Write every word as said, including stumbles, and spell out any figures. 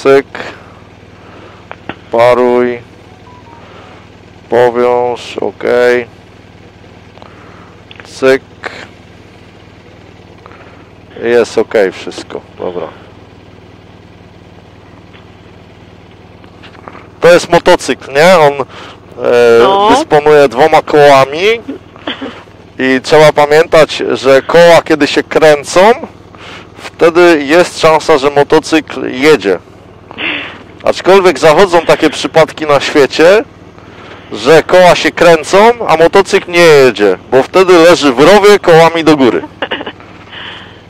cyk, paruj, powiąż, ok, cyk, jest ok wszystko, dobra. To jest motocykl, nie? On e, No. dysponuje dwoma kołami i trzeba pamiętać, że koła kiedy się kręcą, wtedy jest szansa, że motocykl jedzie. Aczkolwiek zachodzą takie przypadki na świecie, że koła się kręcą, a motocykl nie jedzie, bo wtedy leży w rowie kołami do góry.